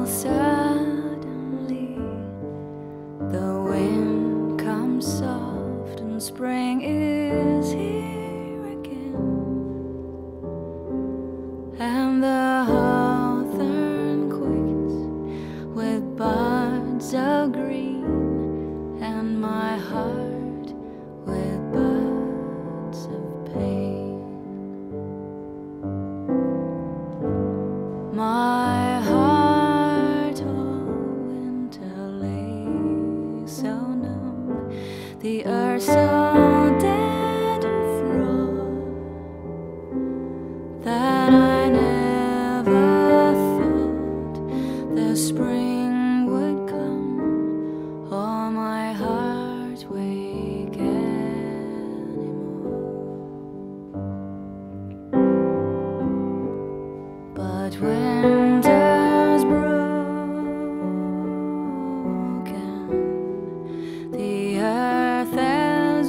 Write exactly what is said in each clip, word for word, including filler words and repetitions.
Suddenly the wind comes soft and spring is here again, and the hawthorn quakes with buds of green, and my heart with buds of pain. My heart all winter lay so numb, the earth so dead and frozen, that I never thought the spring would come or my heart wake anymore. But winter's broken, the earth has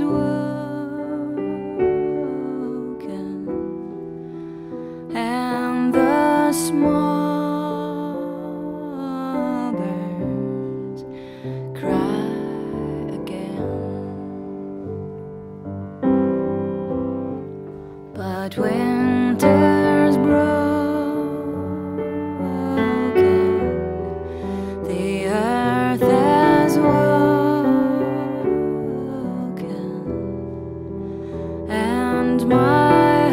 woken, and the small birds cry again. But winter's broken, the earth has woken, and my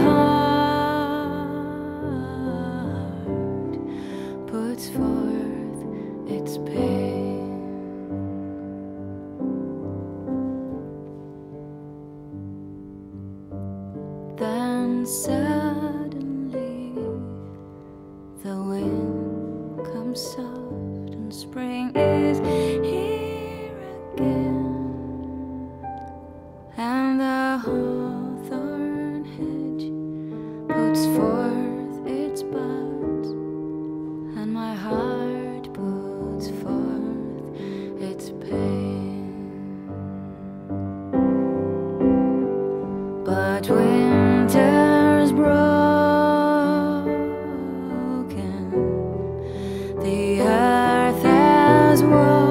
heart puts forth its pain. Then suddenly the wind comes soft and spring is here again, and the hawthorn hedge puts forth its buds, and my heart puts forth its pain. But winter's broken, the earth has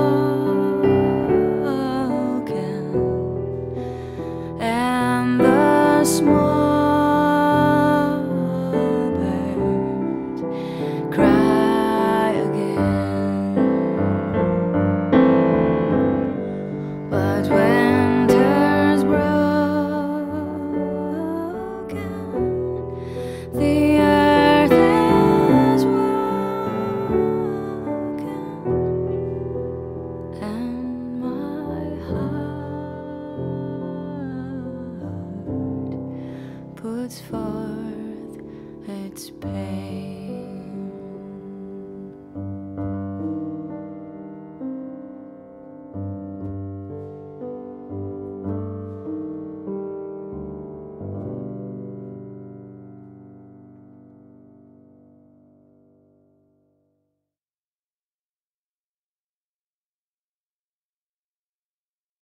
woken, and the small birds cry again. But winter's broken, the earth has woken, and my heart puts forth its pain.